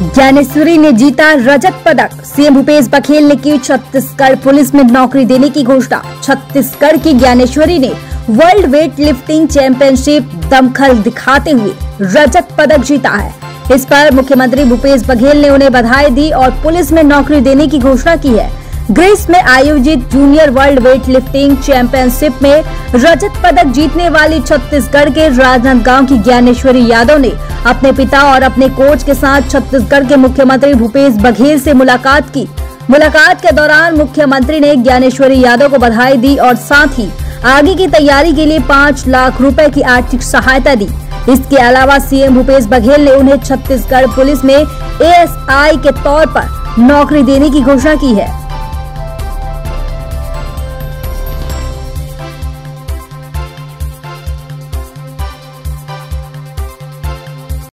ज्ञानेश्वरी ने जीता रजत पदक। सीएम भूपेश बघेल ने की छत्तीसगढ़ पुलिस में नौकरी देने की घोषणा। छत्तीसगढ़ की ज्ञानेश्वरी ने वर्ल्ड वेट लिफ्टिंग चैंपियनशिप दमखम दिखाते हुए रजत पदक जीता है। इस पर मुख्यमंत्री भूपेश बघेल ने उन्हें बधाई दी और पुलिस में नौकरी देने की घोषणा की है। ग्रीस में आयोजित junior world weight lifting championship में रजत पदक जीतने वाली छत्तीसगढ़ के राजनांदगांव की ज्ञानेश्वरी यादव ने अपने पिता और अपने कोच के साथ छत्तीसगढ़ के मुख्यमंत्री भूपेश बघेल से मुलाकात की। मुलाकात के दौरान मुख्यमंत्री ने ज्ञानेश्वरी यादव को बधाई दी और साथ ही आगे की तैयारी के लिए 5 लाख रुपए की आर्थिक सहायता दी। इसके अलावा सीएम भूपेश बघेल ने उन्हें छत्तीसगढ़ पुलिस में एएसआई के तौर पर नौकरी देने की घोषणा की है।